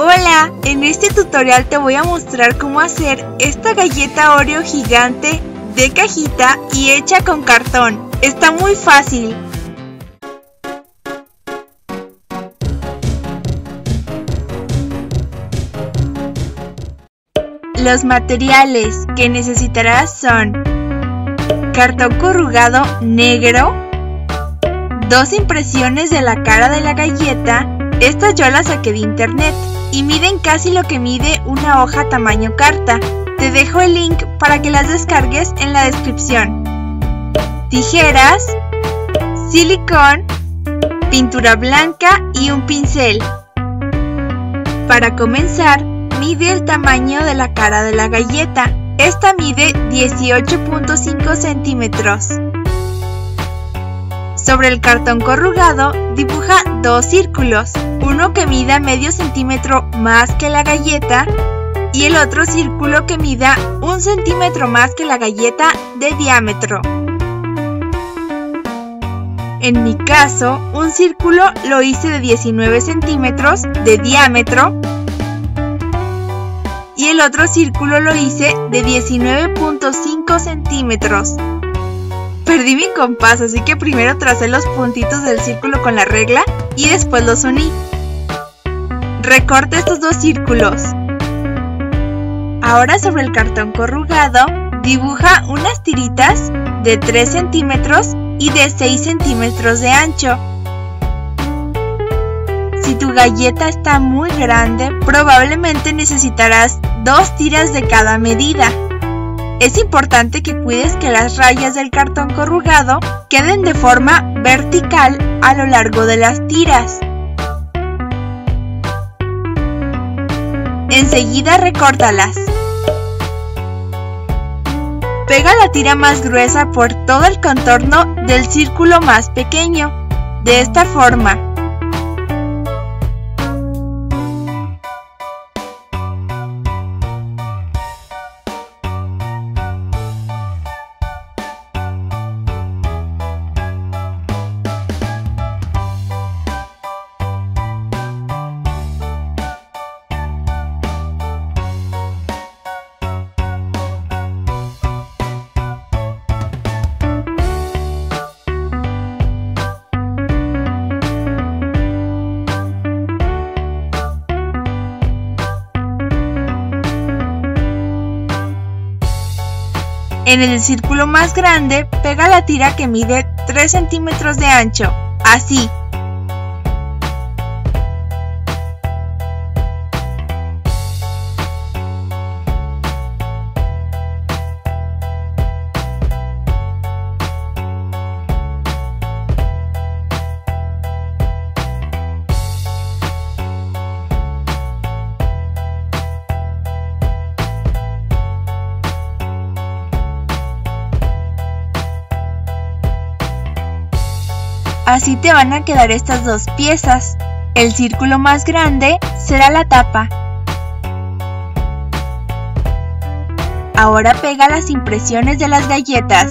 Hola, en este tutorial te voy a mostrar cómo hacer esta galleta Oreo gigante de cajita y hecha con cartón. Está muy fácil. Los materiales que necesitarás son cartón corrugado negro, 2 impresiones de la cara de la galleta. Estas yo las saqué de internet y miden casi lo que mide una hoja tamaño carta. Te dejo el link para que las descargues en la descripción. Tijeras, silicón, pintura blanca y un pincel. Para comenzar, mide el tamaño de la cara de la galleta. Esta mide 18.5 centímetros. Sobre el cartón corrugado, dibuja 2 círculos, uno que mida medio centímetro más que la galleta y el otro círculo que mida 1 centímetro más que la galleta de diámetro. En mi caso, un círculo lo hice de 19 centímetros de diámetro y el otro círculo lo hice de 19.5 centímetros. Perdí mi compás, así que primero tracé los puntitos del círculo con la regla y después los uní. Recorta estos 2 círculos. Ahora sobre el cartón corrugado, dibuja unas tiritas de 3 centímetros y de 6 centímetros de ancho. Si tu galleta está muy grande, probablemente necesitarás 2 tiras de cada medida. Es importante que cuides que las rayas del cartón corrugado queden de forma vertical a lo largo de las tiras. Enseguida recórtalas. Pega la tira más gruesa por todo el contorno del círculo más pequeño, de esta forma. En el círculo más grande, pega la tira que mide 3 centímetros de ancho, así. Así te van a quedar estas 2 piezas. El círculo más grande será la tapa. Ahora pega las impresiones de las galletas.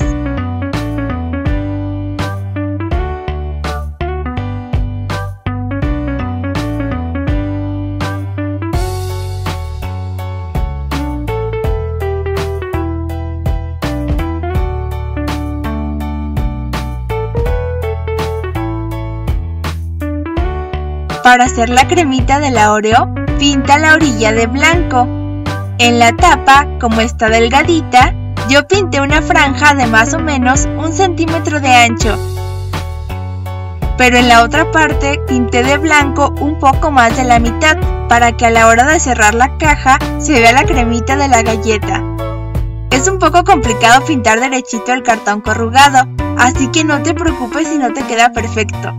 Para hacer la cremita de la Oreo, pinta la orilla de blanco. En la tapa, como está delgadita, yo pinté una franja de más o menos 1 centímetro de ancho. Pero en la otra parte pinté de blanco un poco más de la mitad, para que a la hora de cerrar la caja se vea la cremita de la galleta. Es un poco complicado pintar derechito el cartón corrugado, así que no te preocupes si no te queda perfecto.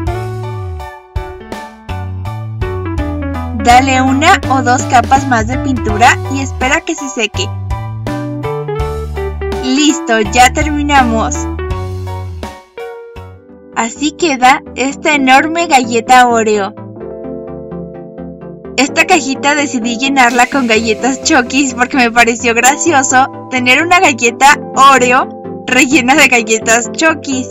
Dale 1 o 2 capas más de pintura y espera que se seque. Listo, ya terminamos. Así queda esta enorme galleta Oreo. Esta cajita decidí llenarla con galletas Chokis porque me pareció gracioso tener una galleta Oreo rellena de galletas Chokis.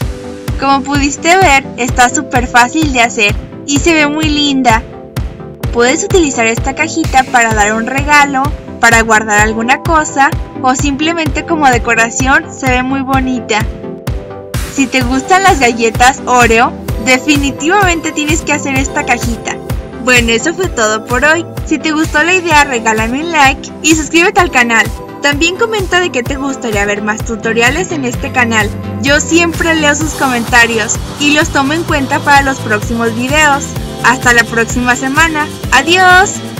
Como pudiste ver, está súper fácil de hacer y se ve muy linda. Puedes utilizar esta cajita para dar un regalo, para guardar alguna cosa o simplemente como decoración, se ve muy bonita. Si te gustan las galletas Oreo, definitivamente tienes que hacer esta cajita. Bueno, eso fue todo por hoy. Si te gustó la idea, regálame un like y suscríbete al canal. También comenta de qué te gustaría ver más tutoriales en este canal. Yo siempre leo sus comentarios y los tomo en cuenta para los próximos videos. Hasta la próxima semana. ¡Adiós!